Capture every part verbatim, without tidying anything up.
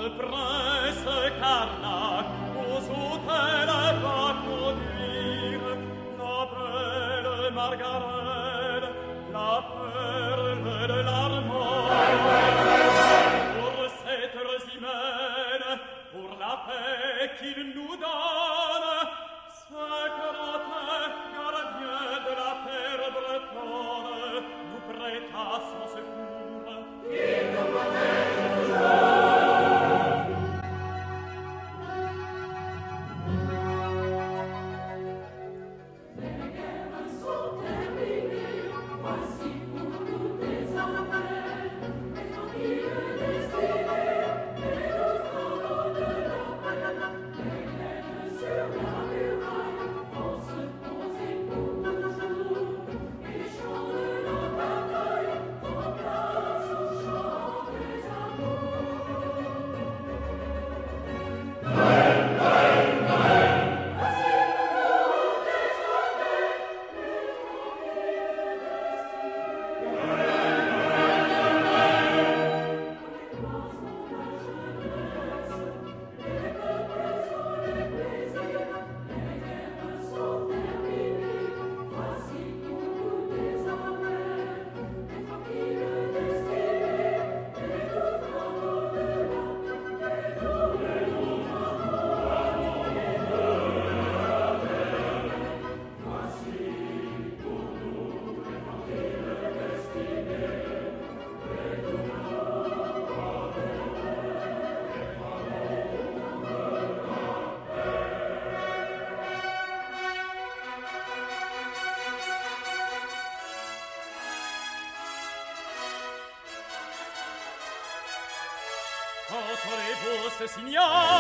Entendez-vous ce signal?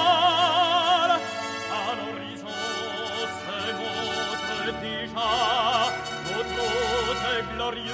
À l'horizon se montre déjà notre hôte glorieux.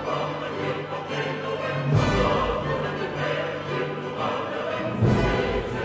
Thank you.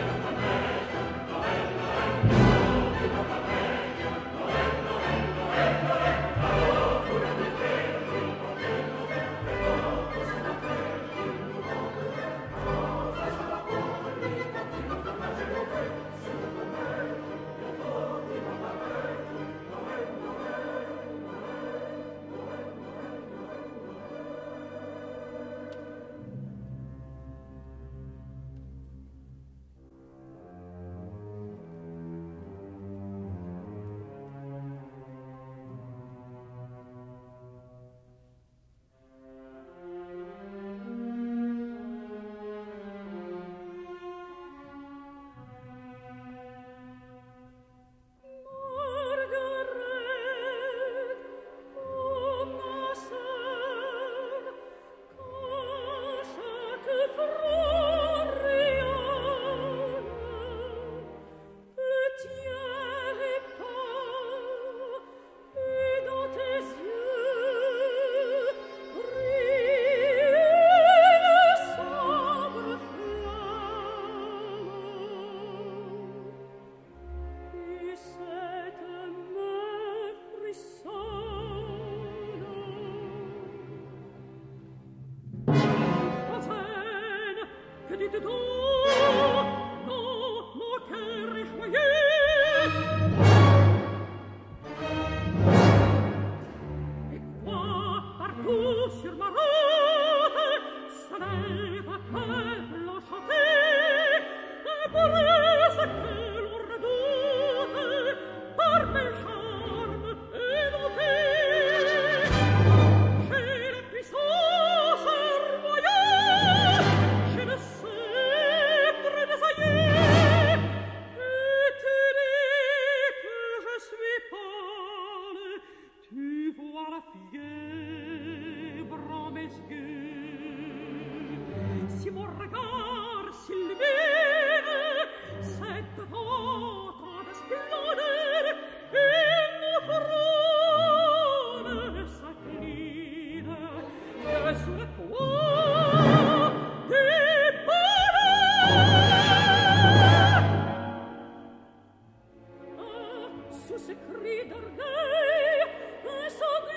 sous ce cri d'orgueil, un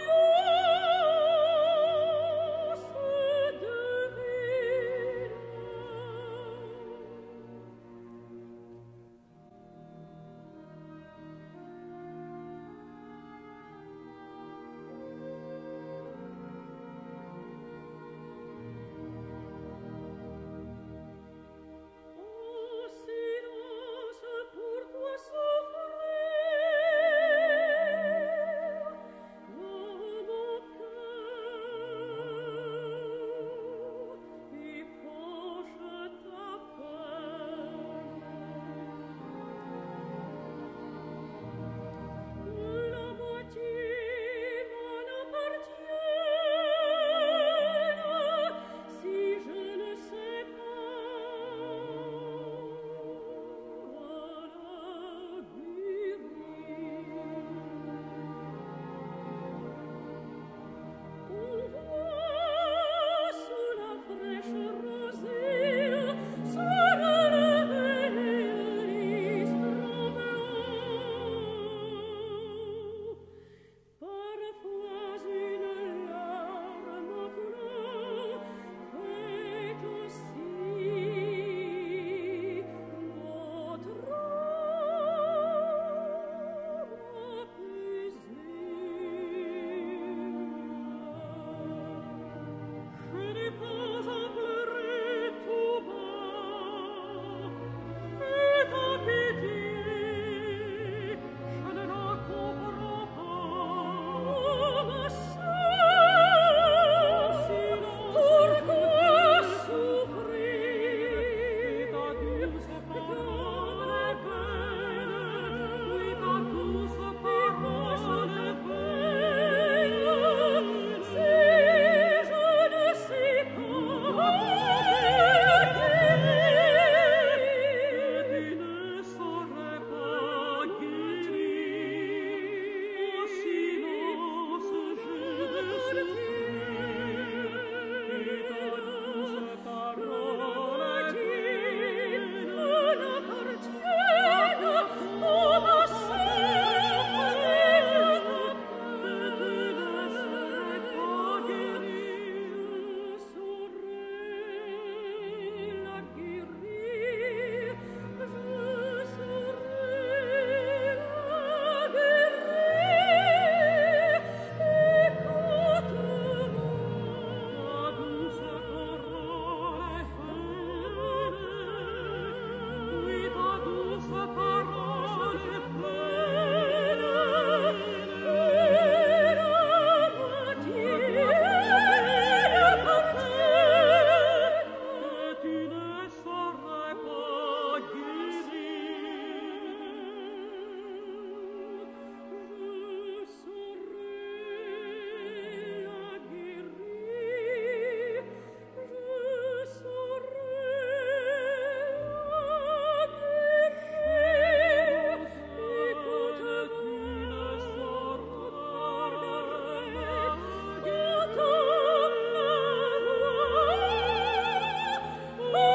sanglant se devina. Oh, silence, pour toi souffrir dans mon cœur, et penche ta peine. La moitié m'en appartient, si je ne sais pas la guérir. On voit sous la fraîche rosée se relever lys tremblant. Parfois une larme coulant fait aussi notre âme apaisée. Je n'ai pas à pleurer tout bas, et ta pitié, je ne la comprends pas. Oh, ma sœur, pourquoi souffrir dans la peine? Oui, ta douce parole peine, si je ne sais pas la guérir, tu ne saurais pas guérir. Au silence, je veux sortir, et ta douce parole peine m'appartienne. Oh, ma sœur, dis-le ta peine, je ne saurais pas guérir. Je saurais la guérir, je saurais la guérir. Écoute-moi, douce parole peine, oui, ta douce parole peine, et la moitié m'appartient, et tu ne saurais pas guérir. Je saurais la guérir, je saurais la guérir. Écoute-moi, Marguerite, j'entends ma voix. Oh, ma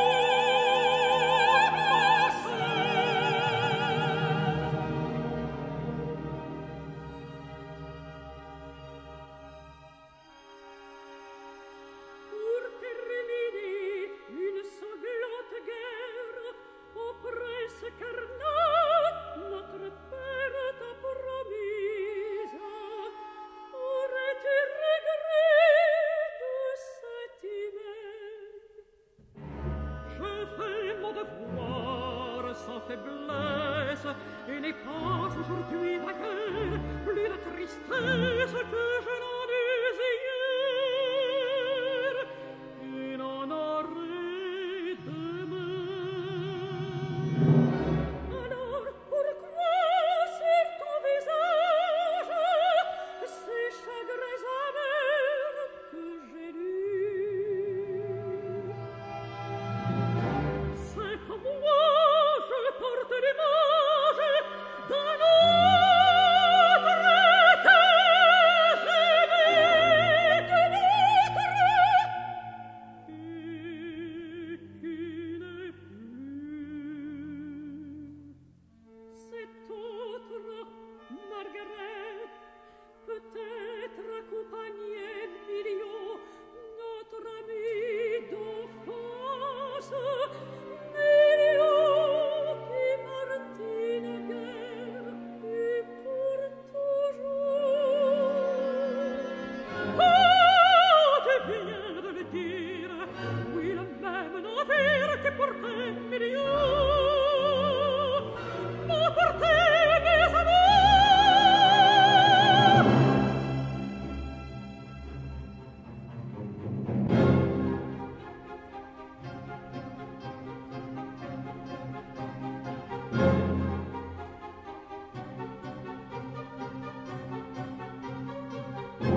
Pour terminer une sanglante guerre aux princes carnats, notre père t'a promise. Aurais-tu regret de cet hiver? Je fais mon devoir sans faiblesse, et n'ai pas aujourd'hui la guerre, plus de tristesse que je n'en eus hier, et n'en aurai demain. Alors pourquoi sur ton visage ces chagrins amers que j'ai lus? C'est comme moi, je porte l'image d'un autre que j'ai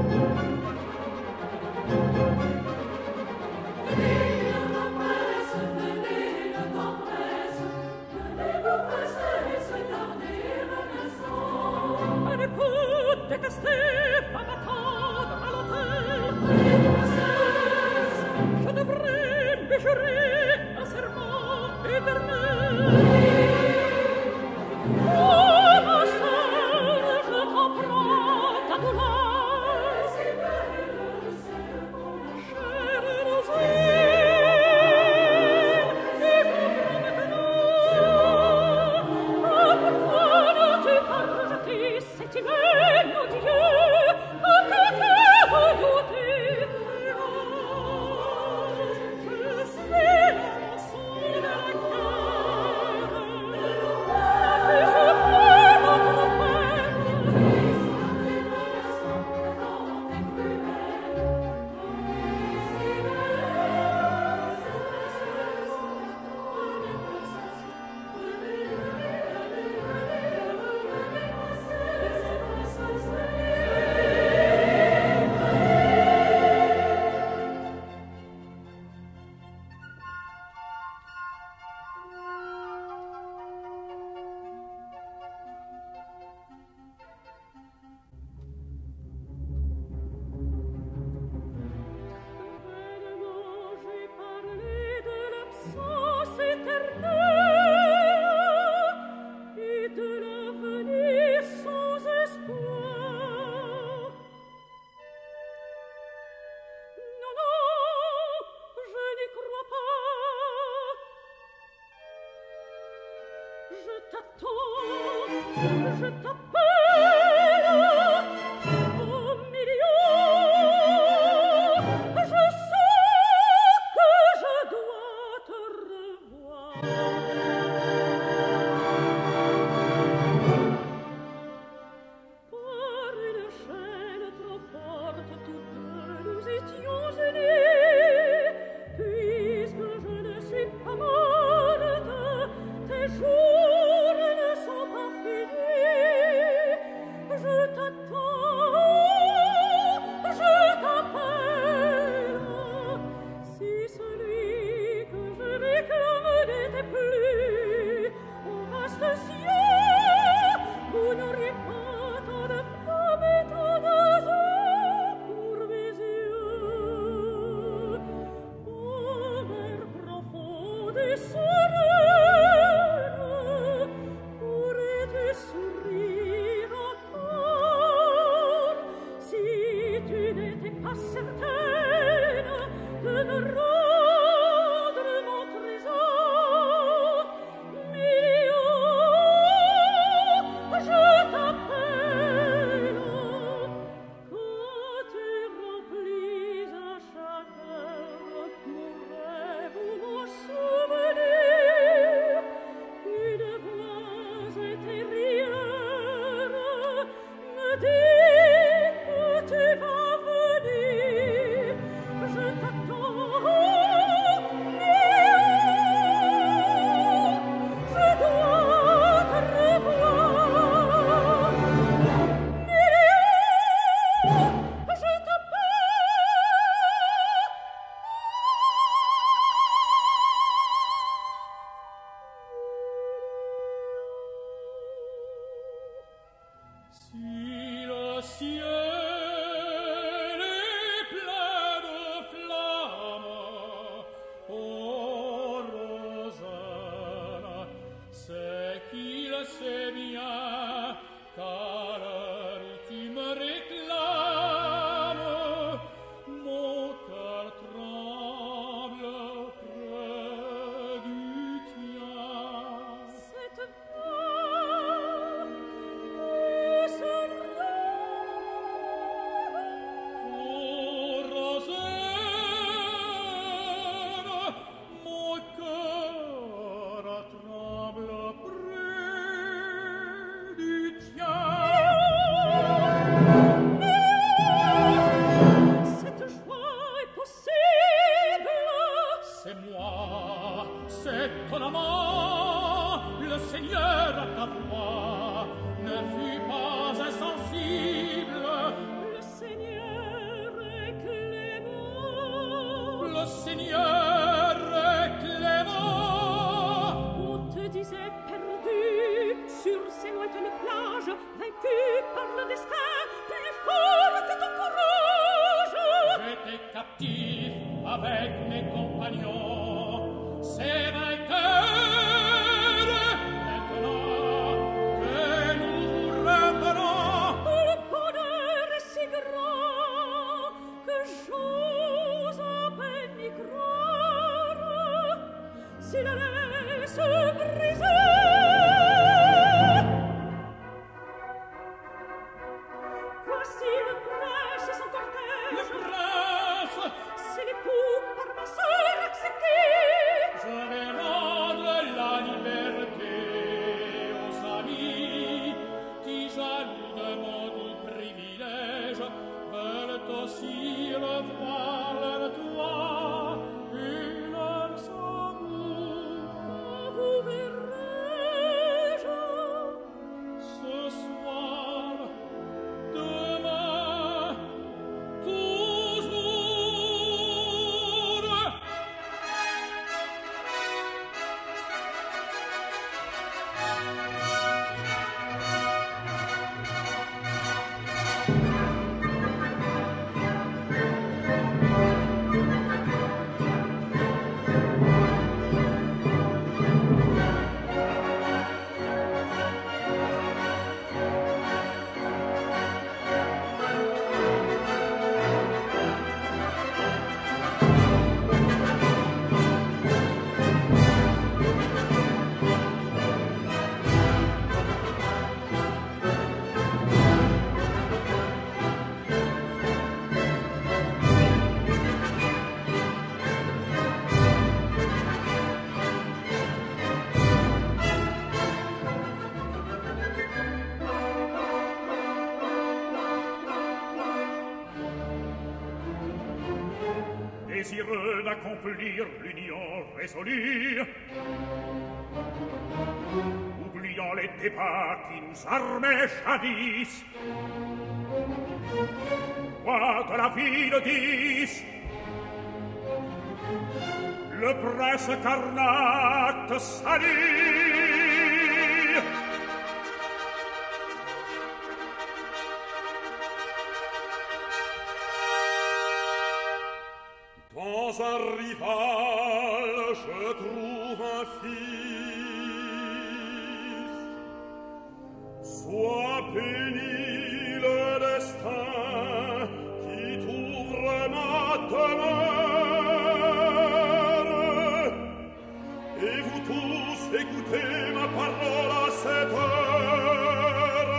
Thank you. âge, vaincu par le destin, plus fort que ton courage. J'étais captif avec mes compagnons, ces vainqueurs, maintenant que nous vous revenons. Le bonheur est si grand que j'ose à peine y croire. Si la laisse briser, voici le prince et son cortège. Le prince, c'est l'époux par ma sœur accepté. je vais rendre la liberté aux amis qui, jaloux de mon doux privilège, veulent aussi revoir leur toit et leurs amours. Quand vous verrai-je Ce soir, demain, toujours. Désireux d'accomplir l'union résolue, oubliant les débats qui nous armaient jadis, roi de la ville d'Is, le prince Carnac te salue. Dans un rival, je trouve un fils. Sois béni le destin qui t'ouvre ma demeure. Et vous tous écoutez ma parole à cette heure.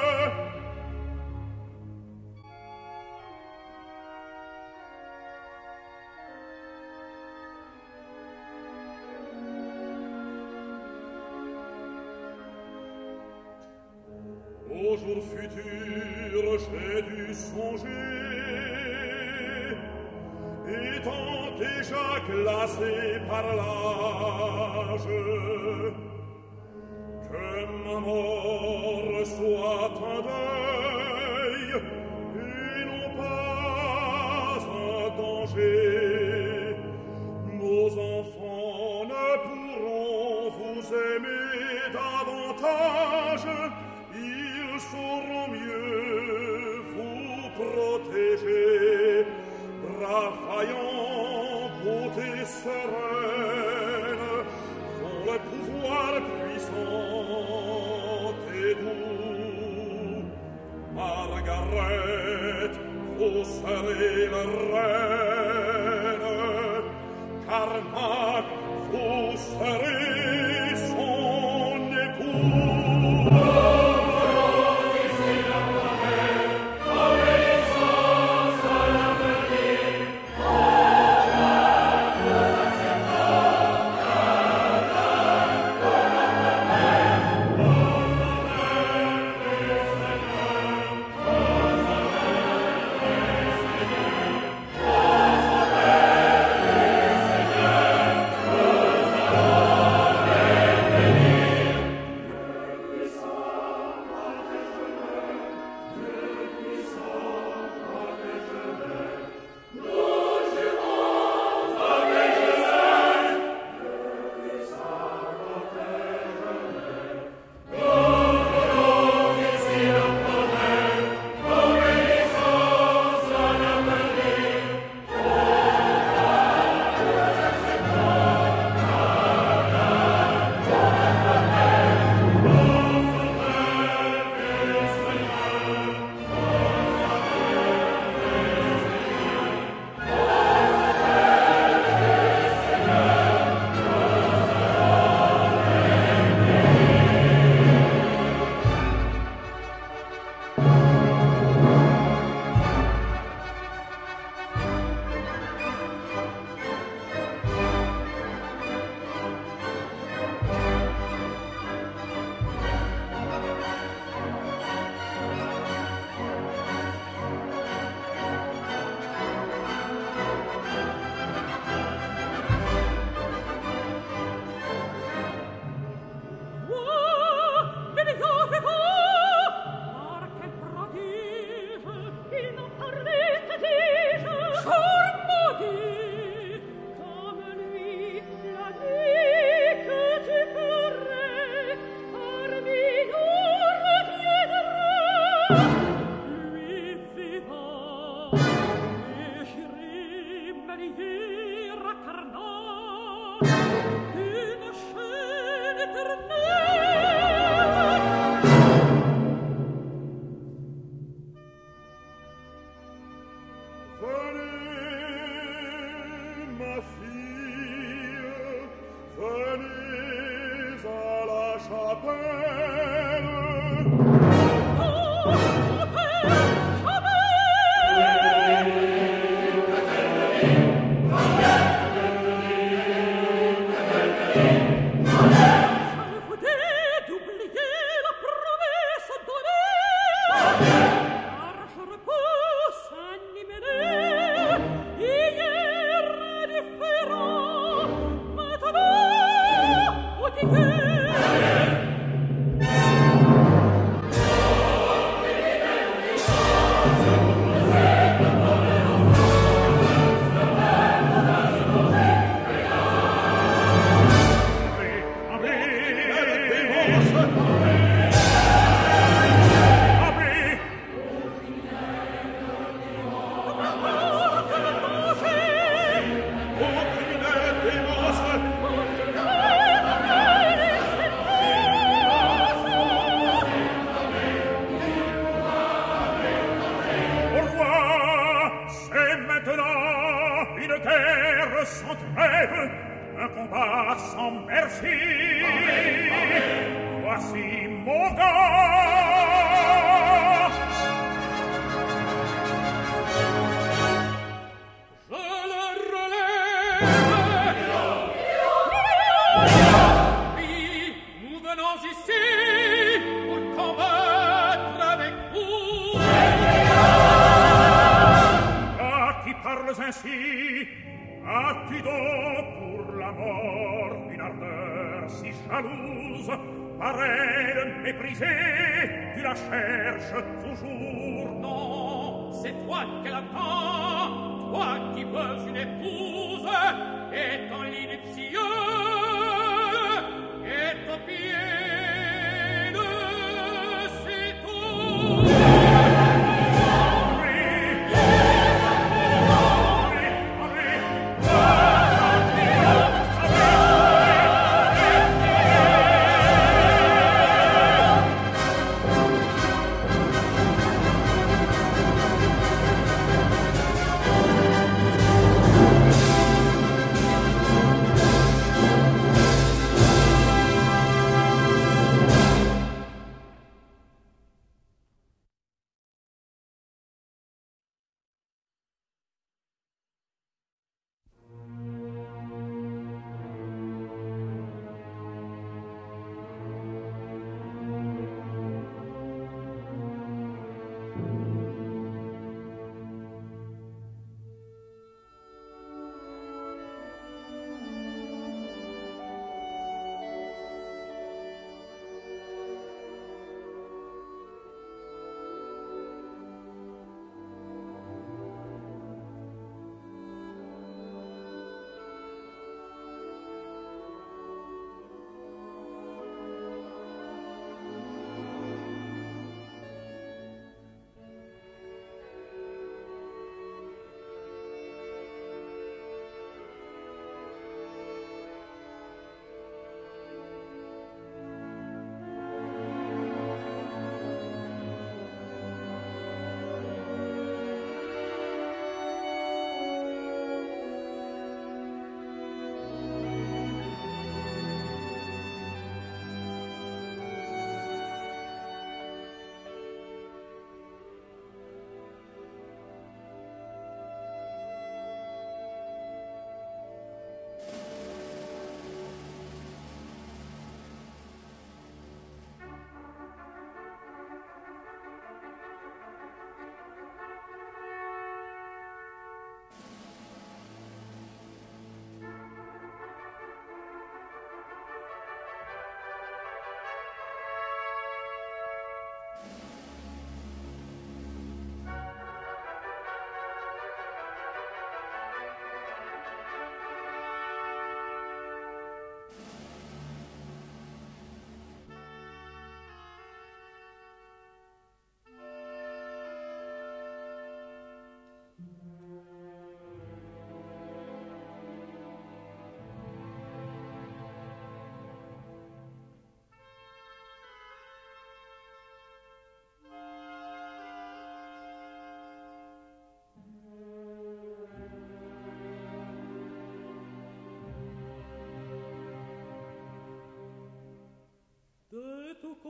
Au jour futur, j'ai dû songer, étant déjà glacé par l'âge, que ma mort soit un deuil et non pas un danger. Nos enfants ne pourront vous aimer davantage, ils sauront mieux vous protéger. Braves vaillants, beauté sereine, dont le pouvoir puissant et doux. Margaret, vous serez la reine, Carnac, vous serez son époux. Seigneur,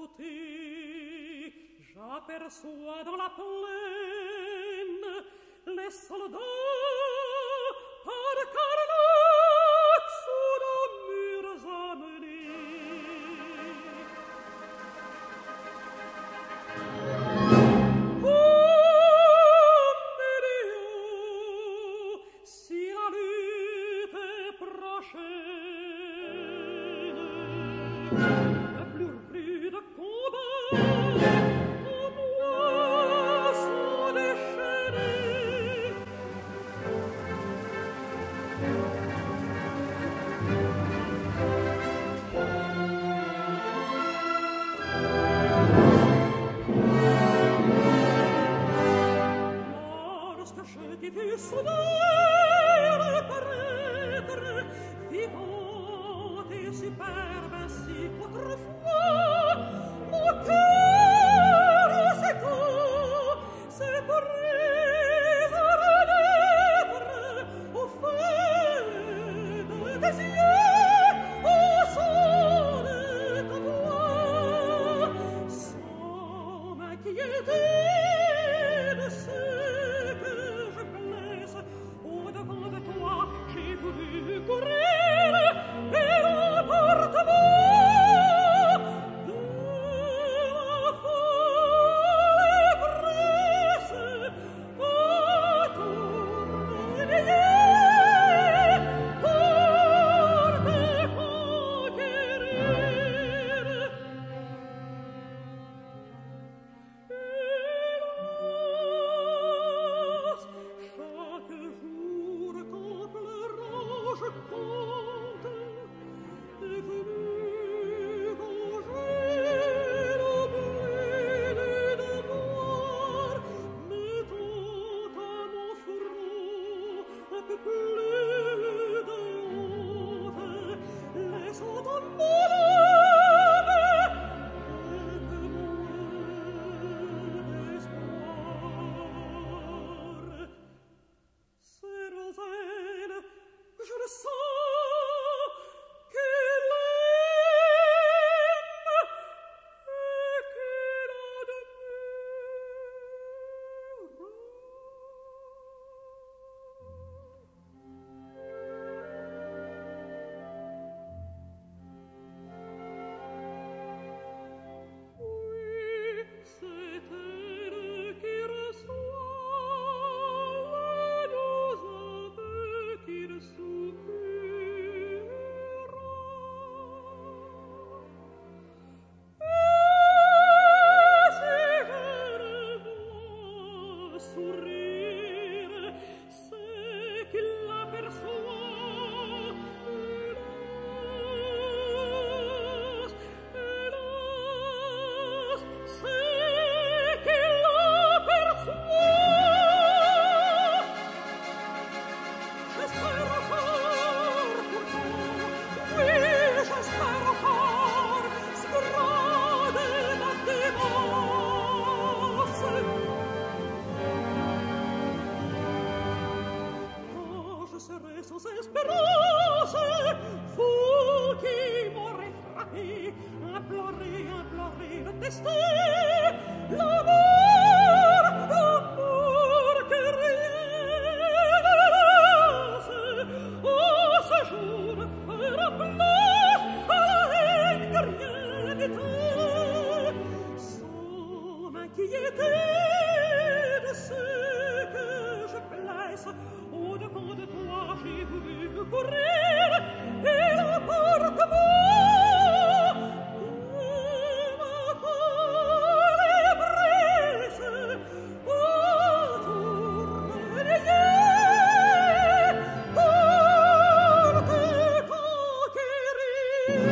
sauter, j'aperçois dans la plaine les soldats par Carnac sous nos murs amenés. Oh, Méléo, si la lutte est prochaine, ne pleure plus de combat, en moi sont déchaînés. Lorsque je t'ai vu soudain apparaître, vivante et superbe ainsi qu'autrefois, mon cœur s'étend, s'est pris à renaître au feu de tes yeux, au son de ta voix, sans m'inquiéter de ce que je blesse. Au-devant de toi, j'ai voulu courir et l'emportement de la folle presse à tourner pour te conquérir. Hélas, chaque jour qu'en pleurant je compte, est venu venger l'oubli du devoir, mettant à mon front un peu plus de honte, laissant en mon âme un peu moins d'espoir. C'est Rosaine, je le sens, qu'elle aime et qu'elle admire. Oui, c'est elle qui reçoit les doux aveux qu'il soupira. Et si je le vois sourire, c'est qu'il l'aperçoit. Hélas, hélas, c'est qu'il l'aperçoit. J'espère encore pourtant, oui, j'espère encore, ce grande ma démence. Quand je serai sans espérance, vous qui m'aurez frappé, implorez, implorez, détestez l'amour, l'amour que rien ne lasse. Oh, ce jour fera place à la haine que rien n'éteint, sans m'inquiéter de ce que je blesse. Au-devant de toi, j'ai voulu courir et l'emportement de ma folle presse à tourner pour te conquérir.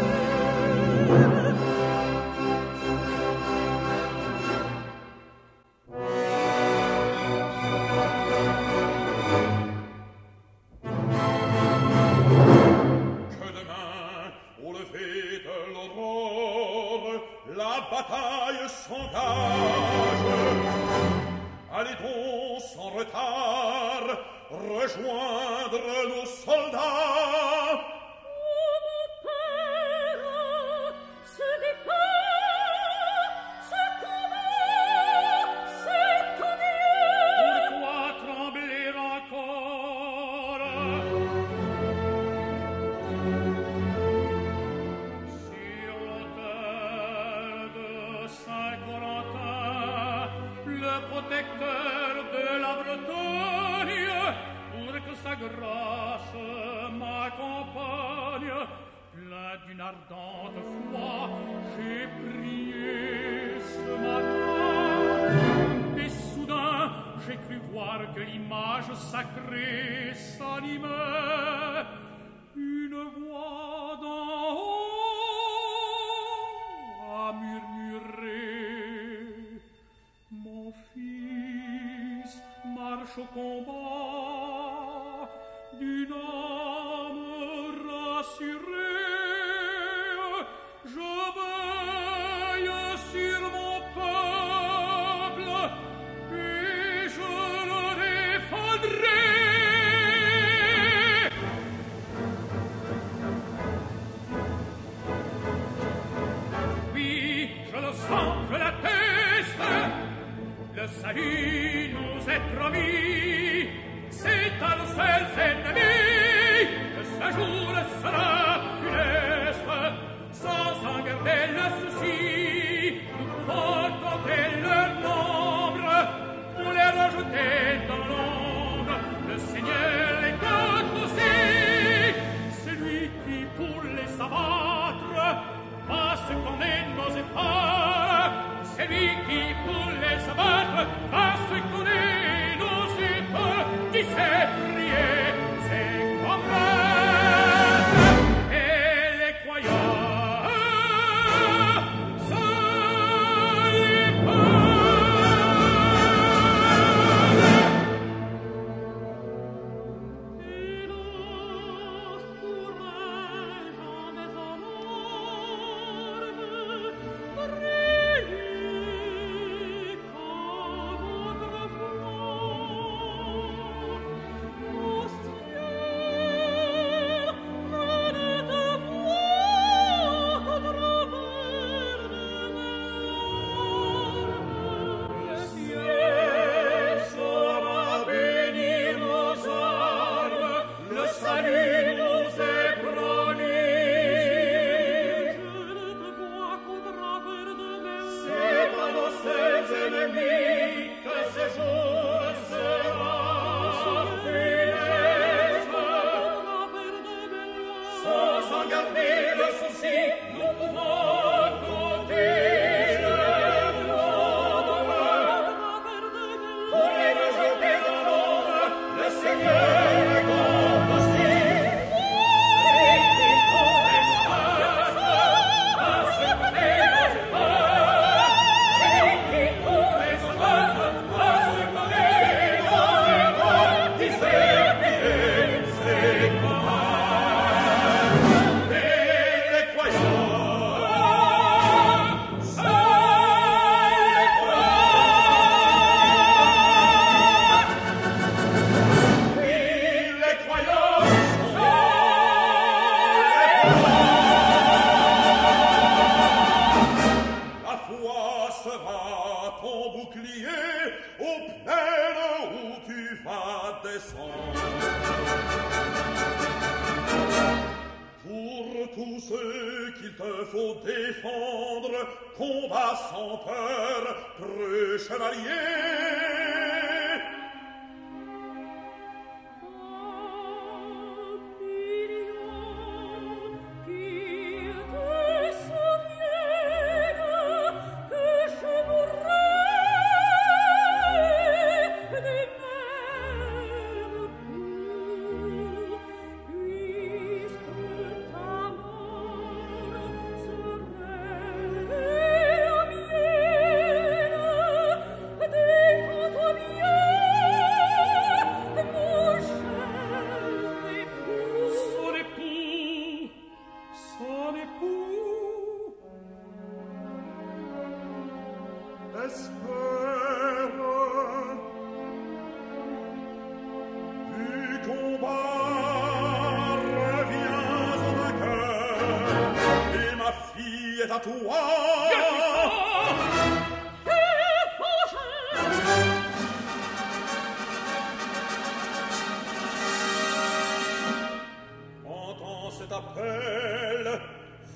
Que demain, au lever de l'aurore, la bataille s'engage. Allez donc sans retard rejoindre nos soldats. Oh, mon père, ce départ protecteur de la Bretagne, pour que sa grâce m'accompagne. Plein d'une ardente foi, j'ai prié ce matin, et soudain j'ai cru voir que l'image sacrée s'animait. Une voix d'en haut a murmuré: mon fils marche au combat d'une âme rassurée. Je veille sur mon peuple et je le défendrai. Oui, je le sens, je l'atteste, le salut nous est promis. C'est à nos seuls ennemis que ce jour sera funeste. Sans en garder le souci, nous pouvons compter leur nombre pour les rejeter dans l'ombre. Le Seigneur les compte aussi, celui qui pour les abattre pas ce qu'on est n'osait pas. C'est lui qui pour les abattre pas ce qu'on est n'osait pas. Qui sait prier, c'est combattre. Et les croyants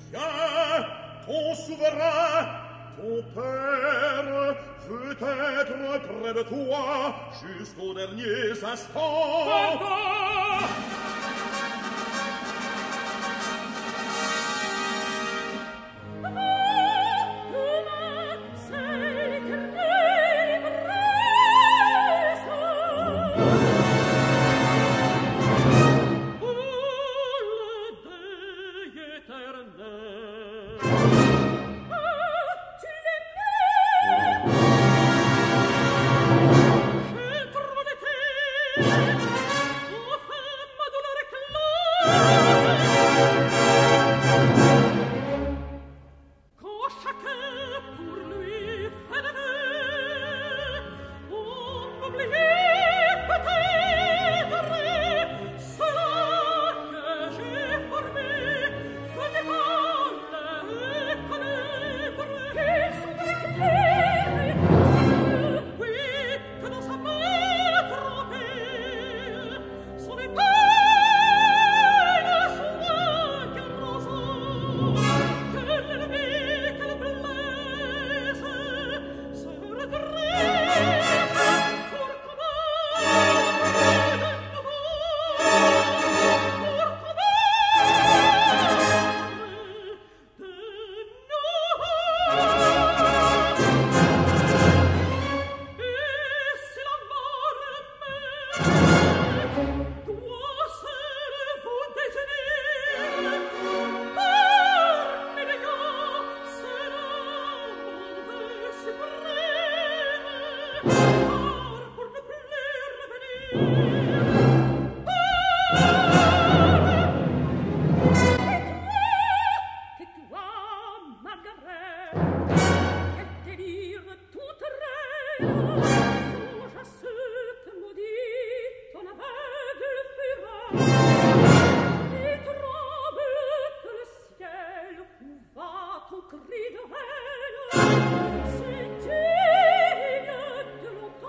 ton souverain, ton père veut être moi près de toi jusqu'aux derniers instants. Pardon! C'est digne de l'eau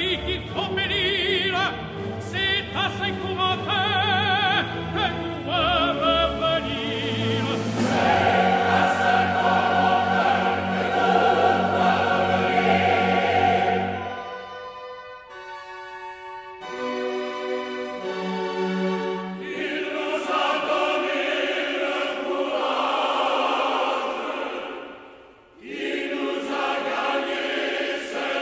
celui qu'il faut bénir, c'est à ses commentaires que nous doivent venir. C'est à ses commentaires que nous doivent venir. Il nous a donné le courage, il nous a gagné ses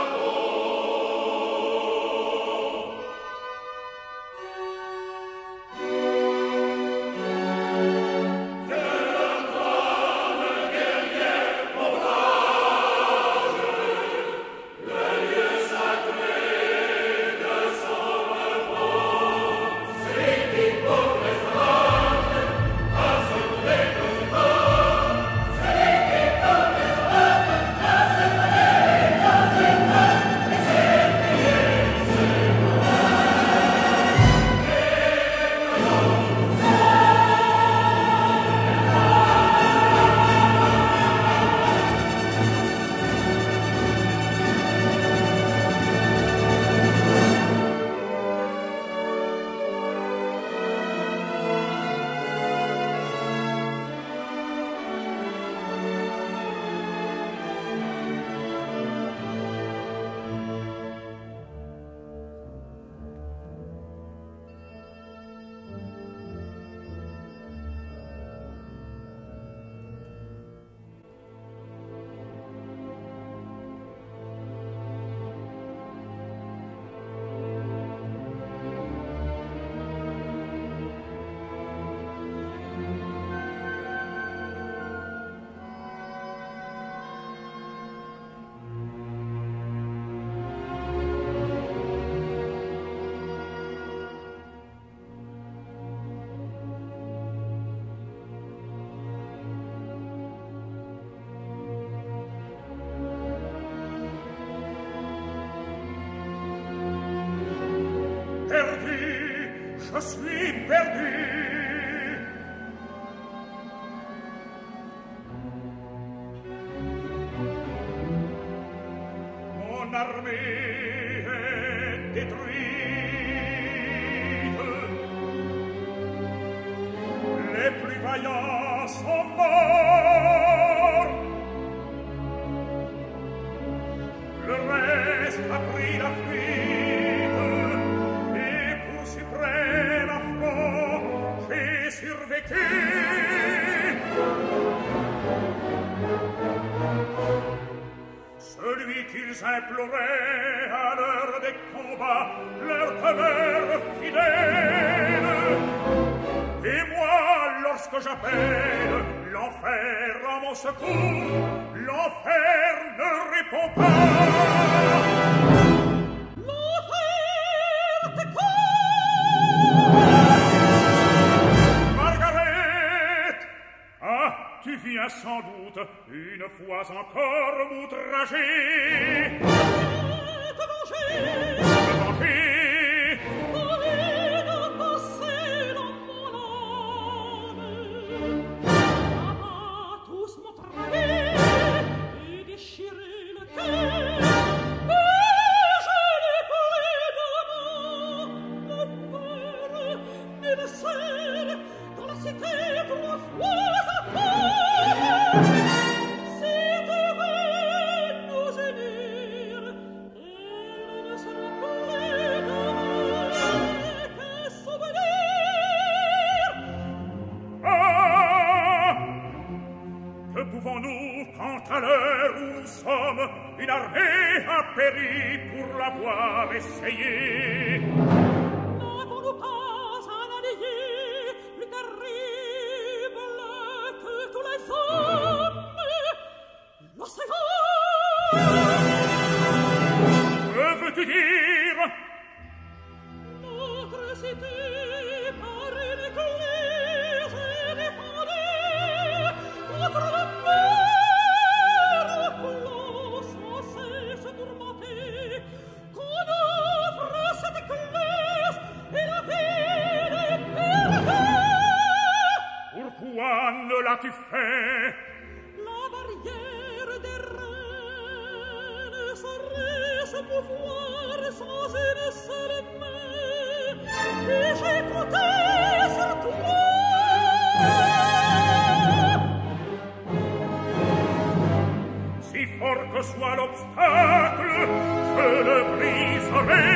Je suis perdu. Mon armée est détruite. Les plus vaillants sont morts. Le reste a pris la fuite. Et pour suprême affront, j'ai survécu. Celui qu'ils imploraient à l'heure des combats leur demeure fidèle. Et moi, lorsque j'appelle l'enfer à mon secours, l'enfer ne répond pas. L'enfer t'écoute. Margaret! Ah, tu viens sans doute une fois encore m'outrager. Te venger. Me venger. Envie de passer dans mon âme. Là-bas, tous m'ont trahi et déchiré le cœur. Et je n'ai plus d'amant, de peur, ni de sel, dans la cité trois fois à part. Si tu veux nous unir, il ne sera plus demain que souvenir. Ah! Que pouvons-nous, quand à l'heure où nous sommes, une armée a péri pour l'avoir essayé? N'avons-nous pas un allié plus terrible que tous les hommes? L'océan! Que veux-tu dire? Notre cité par une église est défendue contre la mer flot sans cesse tourmenté. Qu'on ouvre cette église et la ville est perdue. Pourquoi ne l'as-tu fait? La barrière des reines serait ce pouvoir soit l'obstacle, je le briserai.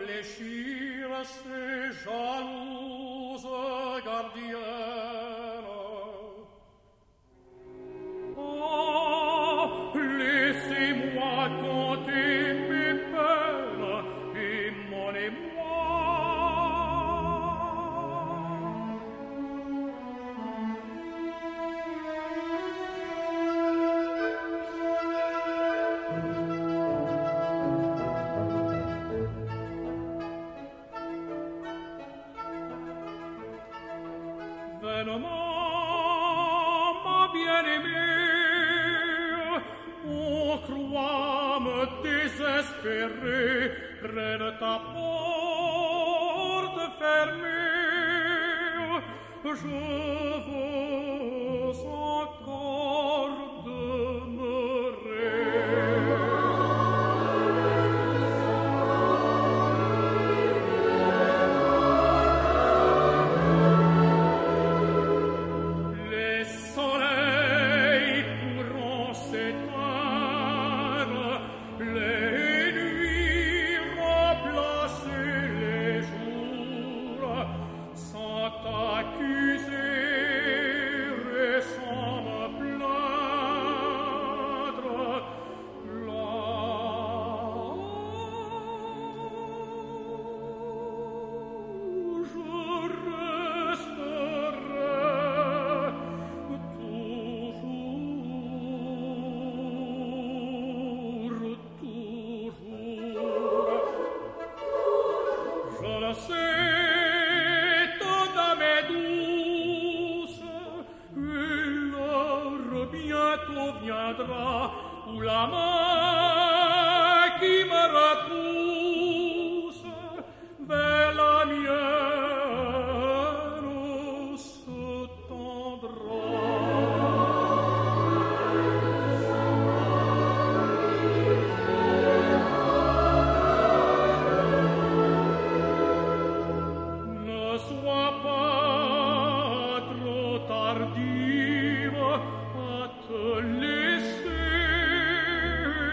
fléchir ces jalouses gardiennes. Oh, laissez-moi compter mes peines et mon émoi. Vainement, ma bien-aimée, on croit me désespérer près de ta porte fermée. Je veux encore demeurer. Les soleils pourront s'éteindre, les nuits remplacer les jours, sans t'accuser et sans me plaindre. Là, je resterai toujours, toujours. Je le sais, ton âme est douce, et l'heure bientôt viendra où la main qui me repousse vers la mienne se tendra. Ne sois pas trop tardive à te laisser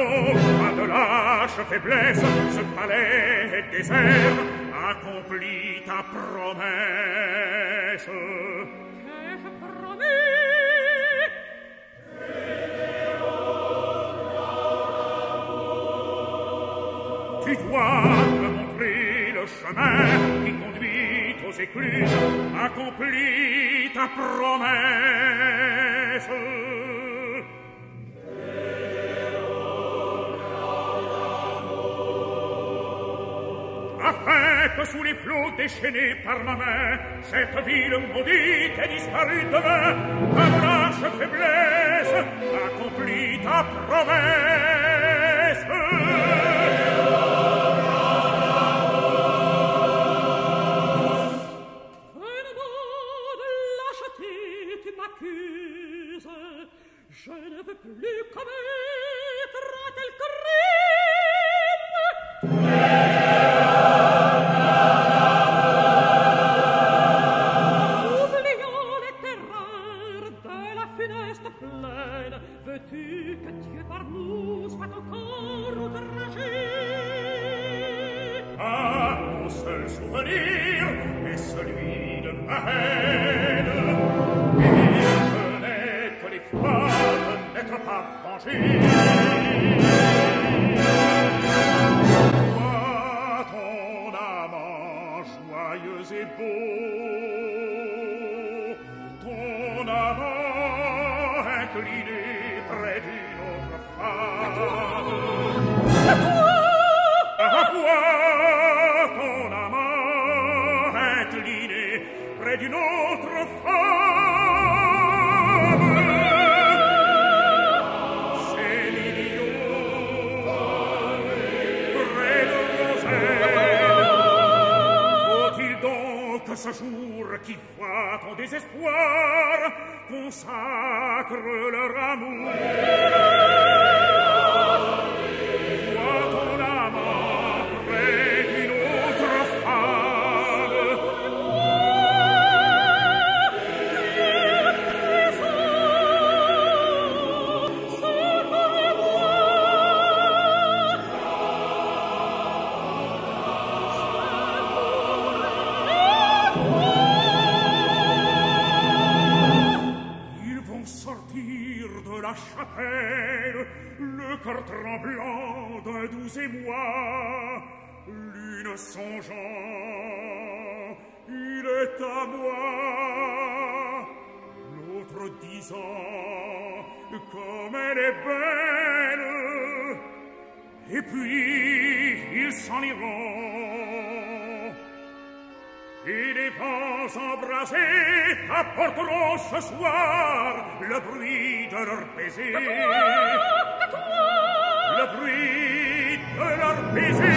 non, pas de lâche faiblesse, ce palais est désert, accomplis ta promesse. Qu'ai-je promis? Tu dois me montrer le chemin qui conduit aux écluses, accomplis ta promesse. Afin que sous les flots déchaînés par ma main, cette ville maudite ait disparu demain, par lâche faiblesse, accomplis ta promesse. Je ne veux plus commettre un tel crime. Oubliant les terreurs de la funeste plaine, veux-tu que Dieu par nous soit encore outragé? Ah, mon seul souvenir est celui de ma haine. Et je n'ai que les froides n'être pas vengé. Toi, ton amant joyeux et beau, ton amant incliné près d'une autre femme. À toi, ton amant incliné près d'une autre femme. C'est l'idiot près de Roselle. Faut-il donc que ce jour qui voit ton désespoir consacre leur amour? Vois ton amant près d'une autre femme. Ils vont sortir de la chapelle, le cœur tremblant d'un doux émoi, l'une songeant, il est à moi, l'autre disant, comme elle est belle, et puis ils s'en iront. Et les vents embrasés apporteront ce soir le bruit de leur baiser. Le bruit de leur baiser.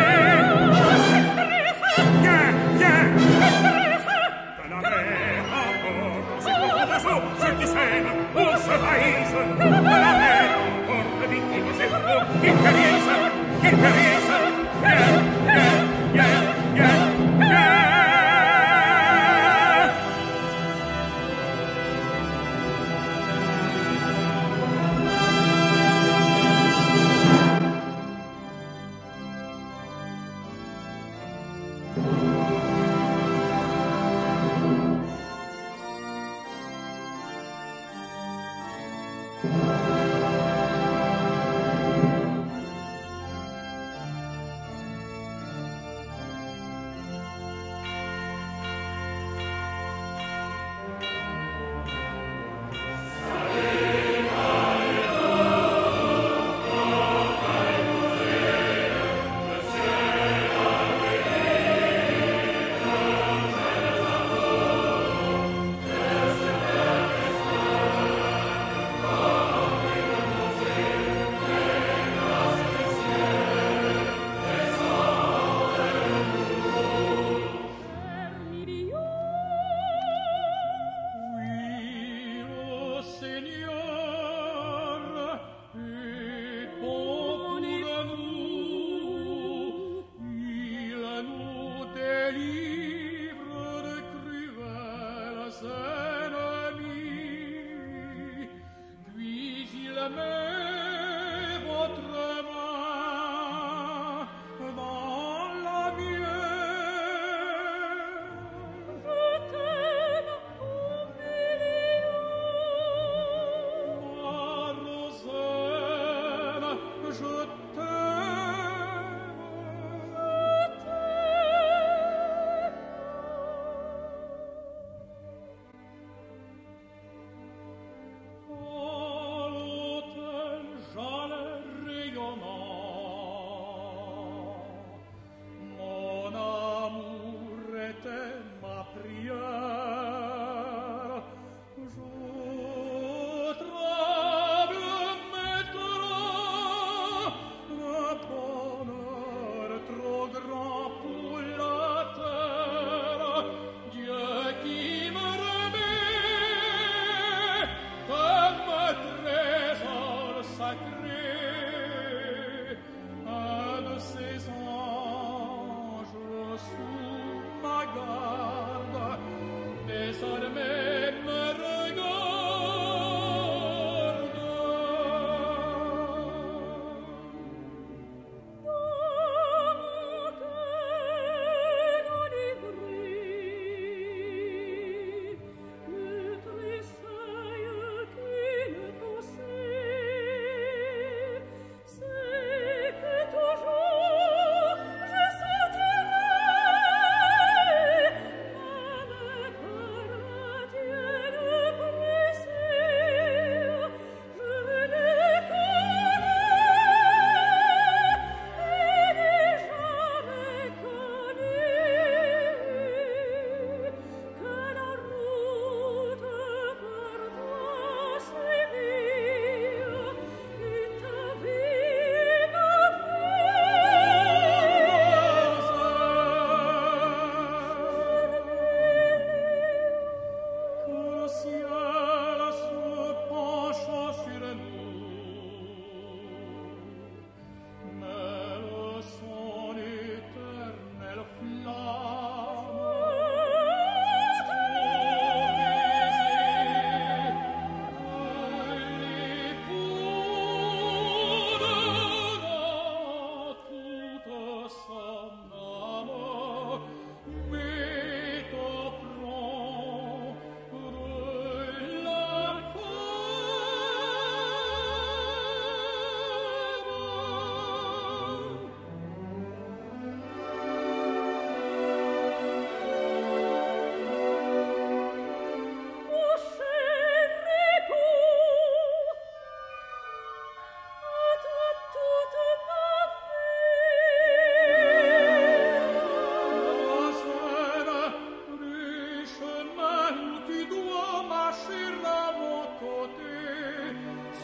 Viens, viens. De la mer encore dans ces profondes eaux se dissènent ou se haïssent. De la mer encore de victimes et flots qui périssent, qui périssent. Viens, viens, viens, viens, viens.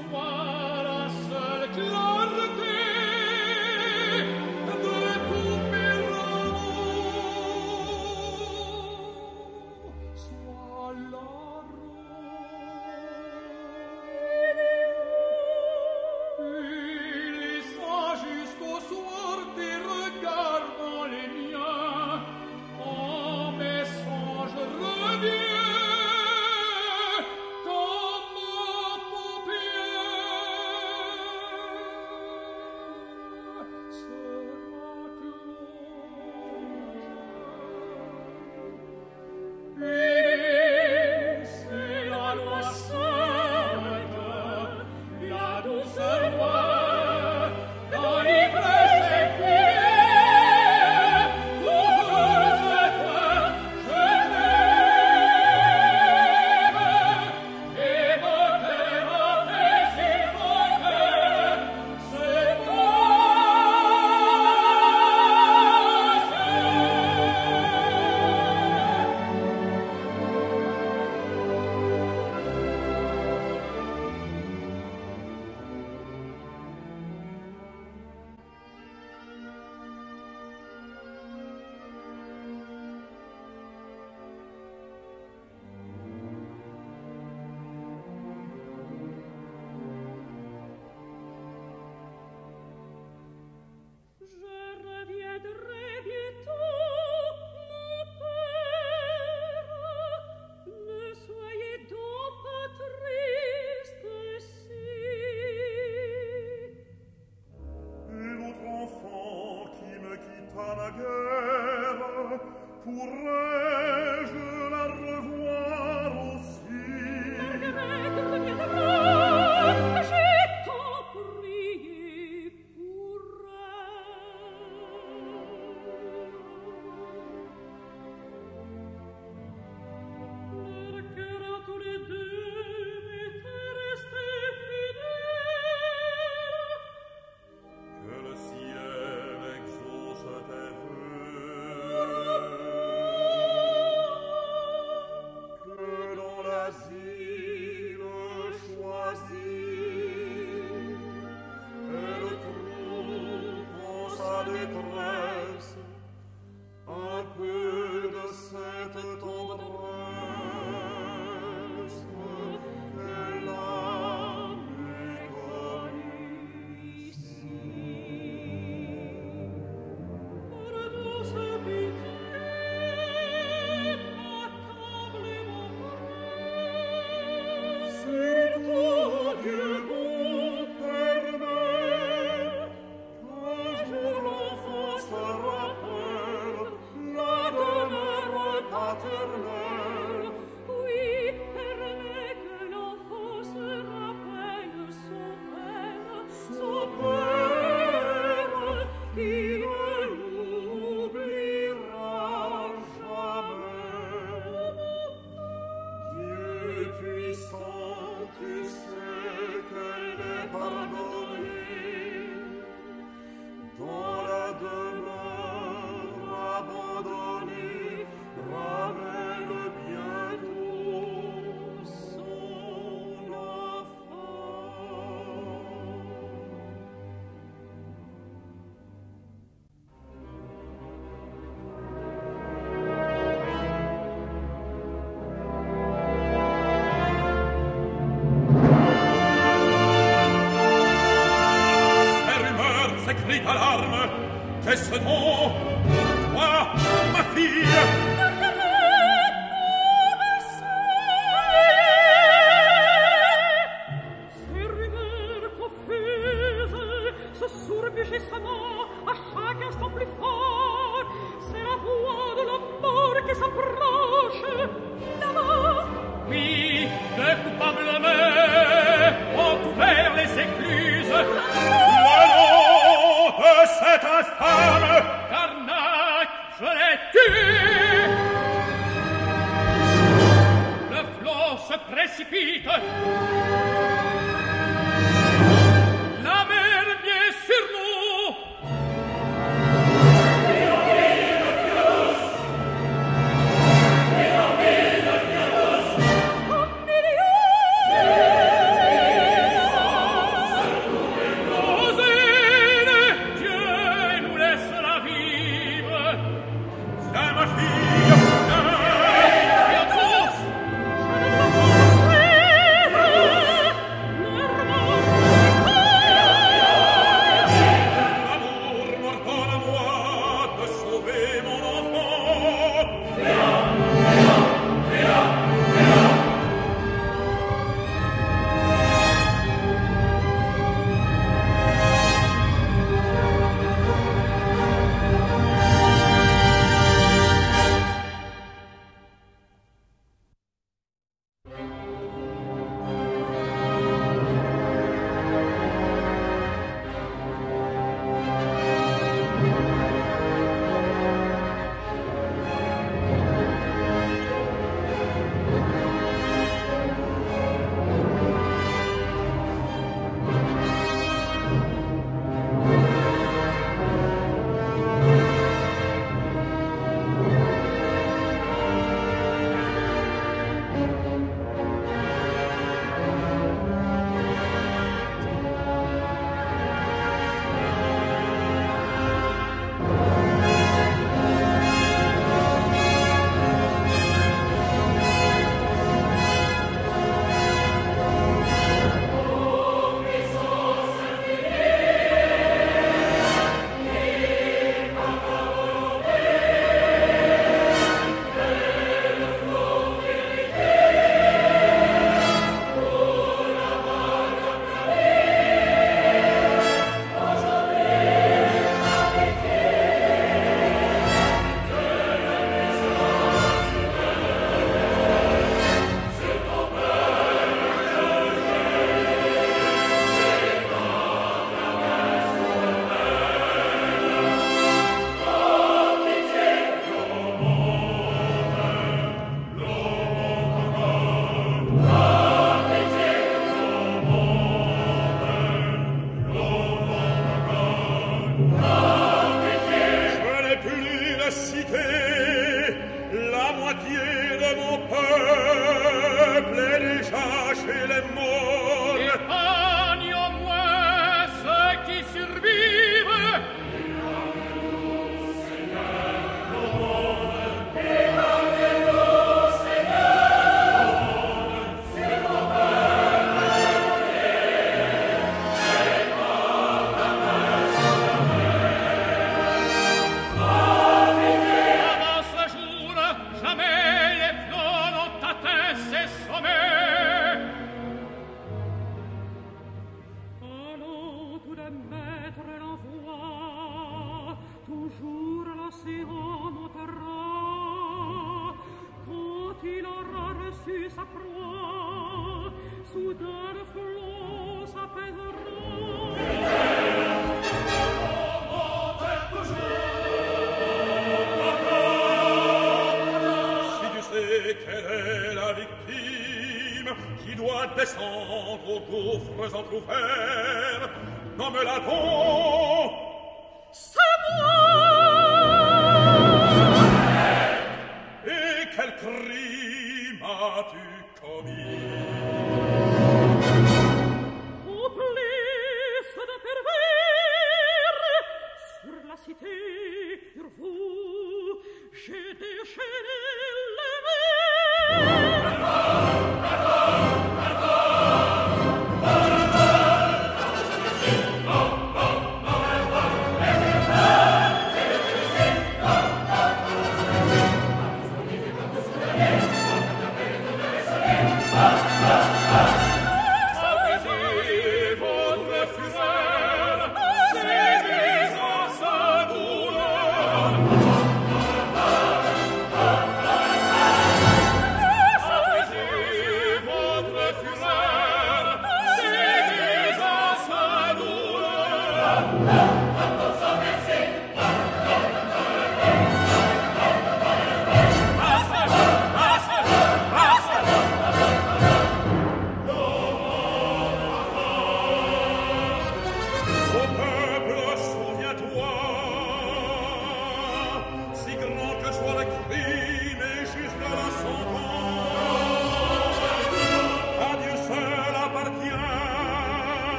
soit la seule clarté de tous mes rameaux, soit la jusqu'au soir tes regards dans les miens, en mes songes revient comme ma paupière sera close. Et c'est la loi sainte, la douce loi dans l'ivresse effrayée, toujours cette fois je t'aime, et mon cœur apprécie mon cœur, c'est pourrais-je la revoir aussi? Marguerite reviendra, j'ai tant prié pour elle. Leur cœur à tous les deux m'était resté fidèle. Que le ciel exauce tes vœux, que dans l'asile choisi, elle trouve en sa détresse un peu de cette tendresse qu'elle a méconnue ici. Pour douce pitié, m'accable mon frère. Surtout Dieu bon permet qu'un jour l'enfant se rappelle la demeure paternelle. Oui, permet que l'enfant se rappelle son père, son père, qui ne l'oubliera jamais. Dieu puissant, tu sais qu'elle est pardonnée dans la demeure abandonnée. Ramène bientôt son enfant. Ces rumeurs, ces cris d'alarme, qu'est-ce donc? Toi, ma fille, Ces rumeurs confuses se surbugissements à chaque instant plus fort, c'est la voix de la mort qui s'approche. La mort, oui, de coupables mains ont ouvert les écluses. Le nom de cette infâme, Carnac, je l'ai tué. Le flot se précipite. La mer vient sur nous. au milieu descendre aux gouffres entr'ouverts. Nomme-la donc. C'est moi. Et quel crime as-tu commis? Complice de pervers, sur la cité, sur vous, j'ai déchaîné les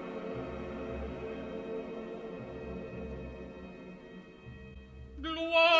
gloire